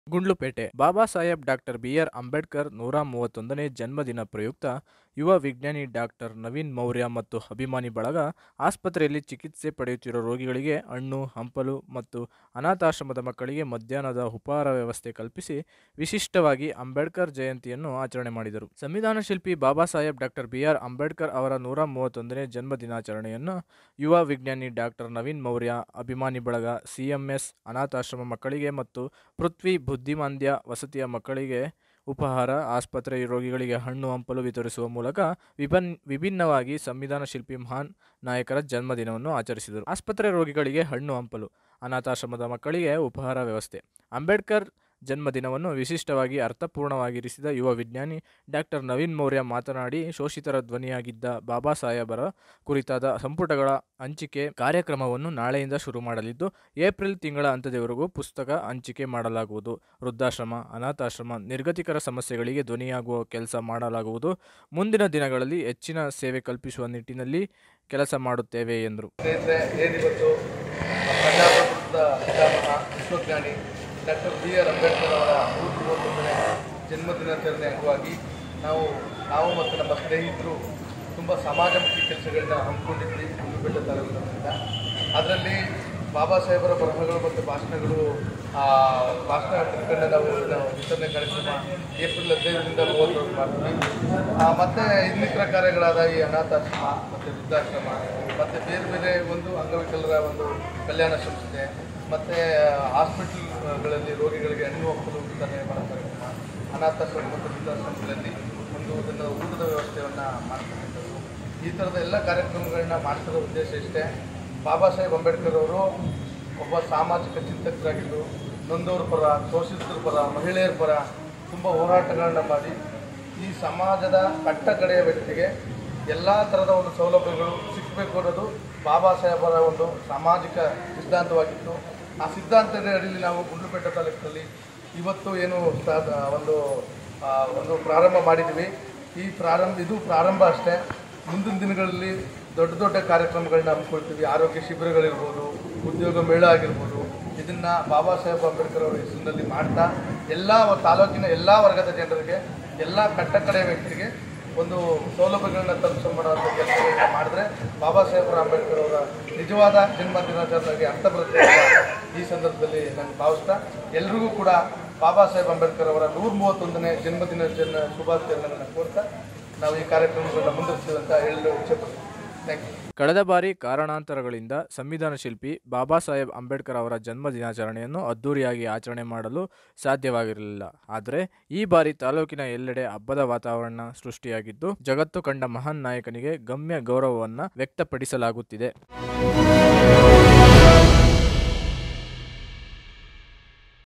Gundlupet Baba Saheb doctor B R. Ambedkar 131ನೇ ಜನ್ಮದಿನ ಪ್ರಯುಕ್ತ ಯುವ ವಿಜ್ಞಾನಿ ಡಾಕ್ಟರ್ ನವೀನ್ ಮೌರ್ಯ ಮತ್ತು ಅಭಿಮಾನಿ ಬಳಗ ಆಸ್ಪತ್ರೆಯಲ್ಲಿ ಚಿಕಿತ್ಸೆ ಪಡೆಯುತ್ತಿರುವ ರೋಗಿಗಳಿಗೆ ಹಣ್ಣು, ಹಂಪಲು ಮತ್ತು ಅನಾಥಾಶ್ರಮದ ಮಕ್ಕಳಿಗೆ ಮಧ್ಯಾಹ್ನದ ಉಪಹಾರ ವ್ಯವಸ್ಥೆ ಕಲ್ಪಿಸಿ ವಿಶಿಷ್ಟವಾಗಿ ಅಂಬೇಡ್ಕರ್ ಜಯಂತಿಯನ್ನು ಆಚರಣೆ ಮಾಡಿದರು. ಸಂವಿಧಾನ ಶಿಲ್ಪಿ ಬಾಬಾ ಸಾಹೇಬ್ ಡಾಕ್ಟರ್ ಬಿ.ಆರ್. ಅಂಬೇಡ್ಕರ್ ಅವರ 131ನೇ ಜನ್ಮದಿನಾಚರಣೆಯನ್ನು ಯುವ ವಿಜ್ಞಾನಿ ಡಾಕ್ಟರ್ ನವೀನ್ ಮೌರ್ಯ, ಅಭಿಮಾನಿ ಬಳಗ, ಸಿಎಂಎಸ್ ಅನಾಥಾಶ್ರಮ ಮಕ್ಕಳಿಗೆ ಮತ್ತು ಪೃಥ್ವಿ ಬುದ್ಧಿಮಾಂದ್ಯ ವಸತಿಯ ಮಕ್ಕಳಿಗೆ ಉಪಹಾರ, ಆಸ್ಪತ್ರೆ ರೋಗಿಗಳಿಗೆ ಹಣ್ಣು ಹಂಪಲು ವಿತರಿಸುವ ಮೂಲಕ ವಿಭಿನ್ನವಾಗಿ ಸಂವಿಧಾನ ಶಿಲ್ಪಿ ಮಹಾನ್ ನಾಯಕರ ಜನ್ಮದಿನವನ್ನು ಆಚರಿಸಿದರು. ಆಸ್ಪತ್ರೆ ರೋಗಿಗಳಿಗೆ ಹಣ್ಣು ಹಂಪಲು, ಅನಾಥಾಶ್ರಮದ ಮಕ್ಕಳಿಗೆ ಉಪಹಾರ ವ್ಯವಸ್ಥೆ. ಅಂಬೇಡ್ಕರ್ ಜನ್ಮದಿನವನ್ನು ವಿಶಿಷ್ಟವಾಗಿ ಅರ್ಥಪೂರ್ಣವಾಗಿರಿಸಿದ ಯುವ ವಿಜ್ಞಾನಿ ಡಾಕ್ಟರ್ ನವೀನ್ ಮೌರ್ಯ ಮಾತನಾಡಿ, ಶೋಷಿತರ ಧ್ವನಿಯಾಗಿದ್ದ ಬಾಬಾ ಸಾಹೇಬರ ಕುರಿತಾದ ಸಂಪುಟಗಳ ಹಂಚಿಕೆ ಕಾರ್ಯಕ್ರಮವನ್ನು ನಾಳೆಯಿಂದ ಶುರು ಮಾಡಲಿದ್ದು, ಏಪ್ರಿಲ್ ತಿಂಗಳ ಅಂತ್ಯದವರೆಗೂ ಪುಸ್ತಕ ಹಂಚಿಕೆ ಮಾಡಲಾಗುವುದು. ವೃದ್ಧಾಶ್ರಮ, ಅನಾಥಾಶ್ರಮ, ನಿರ್ಗತಿಕರ ಸಮಸ್ಯೆಗಳಿಗೆ ಧ್ವನಿಯಾಗುವ ಕೆಲಸ ಮಾಡಲಾಗುವುದು. ಮುಂದಿನ ದಿನಗಳಲ್ಲಿ ಹೆಚ್ಚಿನ ಸೇವೆ ಕಲ್ಪಿಸುವ ನಿಟ್ಟಿನಲ್ಲಿ ಕೆಲಸ ಮಾಡುತ್ತೇವೆ ಎಂದರು. ವಿಶ್ವಜ್ಞಾನಿ ಡಾಕ್ಟರ್ ಬಿ.ಆರ್. ಅಂಬೇಡ್ಕರ್ ಅವರ 131ನೇ ಜನ್ಮದಿನಾಚರಣೆ ಅಂಗವಾಗಿ ನಾವು ಮತ್ತು ನಮ್ಮ ಸ್ನೇಹಿತರು ತುಂಬ ಸಮಾಜಮುಖಿ ಕೆಲಸಗಳನ್ನ ಹಮ್ಮಿಕೊಂಡಿದ್ವಿ ಗುಂಡ್ಲುಪೇಟೆ ತಾಲೂಕಿನಿಂದ. ಅದರಲ್ಲಿ ಬಾಬಾ ಸಾಹೇಬರ ಬರಹಗಳು ಮತ್ತು ಭಾಷಣ ತಿಳ್ಕೊಂಡು ನಾವು ವಿತರಣೆ ಕಾರ್ಯಕ್ರಮ ಏಪ್ರಿಲ್ 15ರಿಂದ 30 ಮಾಡ್ತೀವಿ. ಮತ್ತು ಇನ್ನಿತರ ಕಾರ್ಯಗಳಾದ ಈ ಅನಾಥಾಶ್ರಮ ಮತ್ತು ವೃದ್ಧಾಶ್ರಮ ಮತ್ತು ಬೇರೆ ಬೇರೆ ಒಂದು ಅಂಗವಿಕಲರ ಒಂದು ಕಲ್ಯಾಣ ಸಂಸ್ಥೆ ಮತ್ತು ಹಾಸ್ಪಿಟಲ್ಗಳಲ್ಲಿ ರೋಗಿಗಳಿಗೆ ಹಣ್ಣು ಹಂಪಲು ವಿತರಣೆ ಮಾಡೋ ಕಾರ್ಯಕ್ರಮ, ಅನಾಥಾಶ್ರಮ ಮತ್ತು ವೃದ್ಧಾಶ್ರಮಗಳಲ್ಲಿ ಅದನ್ನು ಊಟದ ವ್ಯವಸ್ಥೆಯನ್ನು ಮಾಡ್ತಕ್ಕಂಥದ್ದು, ಈ ಥರದ ಎಲ್ಲ ಕಾರ್ಯಕ್ರಮಗಳನ್ನ ಮಾಡ್ತಿರೋ ಉದ್ದೇಶ ಇಷ್ಟೇ. ಬಾಬಾ ಸಾಹೇಬ್ ಅಂಬೇಡ್ಕರ್ ಅವರು ಒಬ್ಬ ಸಾಮಾಜಿಕ ಚಿಂತಕರಾಗಿದ್ದು ನೊಂದವ್ರ ಪರ, ಶೋಷಿತರ ಪರ, ಮಹಿಳೆಯರ ಪರ ತುಂಬ ಹೋರಾಟಗಳನ್ನ ಮಾಡಿ ಈ ಸಮಾಜದ ಕಟ್ಟಕಡೆಯ ವ್ಯಕ್ತಿಗೆ ಎಲ್ಲ ಥರದ ಒಂದು ಸೌಲಭ್ಯಗಳು ಸಿಗಬೇಕು ಅನ್ನೋದು ಬಾಬಾ ಸಾಹೇಬರ ಒಂದು ಸಾಮಾಜಿಕ ಸಿದ್ಧಾಂತವಾಗಿತ್ತು. ಆ ಸಿದ್ಧಾಂತದ ಅಡಿಯಲ್ಲಿ ನಾವು ಗುಂಡ್ಲುಪೇಟೆ ತಾಲೂಕಿನಲ್ಲಿ ಇವತ್ತು ಏನು ಒಂದು ಪ್ರಾರಂಭ ಮಾಡಿದ್ದೀವಿ. ಇದು ಪ್ರಾರಂಭ ಅಷ್ಟೇ. ಮುಂದಿನ ದಿನಗಳಲ್ಲಿ ದೊಡ್ಡ ದೊಡ್ಡ ಕಾರ್ಯಕ್ರಮಗಳನ್ನ ಹಮ್ಮಿಕೊಳ್ತೀವಿ. ಆರೋಗ್ಯ ಶಿಬಿರಗಳಿರ್ಬೋದು, ಉದ್ಯೋಗ ಮೇಳ ಆಗಿರ್ಬೋದು, ಇದನ್ನು ಬಾಬಾ ಸಾಹೇಬ್ ಅಂಬೇಡ್ಕರ್ ಅವರ ಹೆಸರಿನಲ್ಲಿ ಮಾಡ್ತಾ ಎಲ್ಲ ತಾಲೂಕಿನ ಎಲ್ಲ ವರ್ಗದ ಜನರಿಗೆ, ಎಲ್ಲ ಕಟ್ಟಕಡೆಯ ವ್ಯಕ್ತಿಗೆ ಒಂದು ಸೌಲಭ್ಯಗಳನ್ನ ತಲುಪಿಸೋಂಥ ಕೆಲಸಗಳನ್ನ ಮಾಡಿದ್ರೆ ಬಾಬಾ ಸಾಹೇಬ್ ಅಂಬೇಡ್ಕರ್ ಅವರ ನಿಜವಾದ ಜನ್ಮದಿನಾಚರಣೆಗೆ ಅರ್ಥ ಬರುತ್ತೆ ಈ ಸಂದರ್ಭದಲ್ಲಿ ನಾನು ಭಾವಿಸ್ತಾ, ಎಲ್ರಿಗೂ ಕೂಡ ಬಾಬಾ ಸಾಹೇಬ್ ಅಂಬೇಡ್ಕರ್ ಅವರ 131ನೇ ಜನ್ಮದಿನಾಚರಣೆ ಶುಭಾಶಯಗಳನ್ನು ಕೋರ್ತಾ ನಾವು ಈ ಕಾರ್ಯಕ್ರಮಗಳನ್ನ ಮುಂದುವರಿಸ್ತೀವಿ ಅಂತ ಹೇಳಲು ಇಚ್ಛೆಪಡ್ತೀನಿ. Thank you. ಕಳೆದ ಬಾರಿ ಕಾರಣಾಂತರಗಳಿಂದ ಸಂವಿಧಾನ ಶಿಲ್ಪಿ ಬಾಬಾ ಸಾಹೇಬ್ ಅಂಬೇಡ್ಕರ್ ಅವರ ಜನ್ಮ ದಿನಾಚರಣೆಯನ್ನು ಅದ್ದೂರಿಯಾಗಿ ಆಚರಣೆ ಮಾಡಲು ಸಾಧ್ಯವಾಗಿರಲಿಲ್ಲ. ಆದರೆ ಈ ಬಾರಿ ತಾಲೂಕಿನ ಎಲ್ಲೆಡೆ ಹಬ್ಬದ ವಾತಾವರಣ ಸೃಷ್ಟಿಯಾಗಿದ್ದು, ಜಗತ್ತು ಕಂಡ ಮಹಾನ್ ನಾಯಕನಿಗೆ ಗಮ್ಯ ಗೌರವವನ್ನು ವ್ಯಕ್ತಪಡಿಸಲಾಗುತ್ತಿದೆ.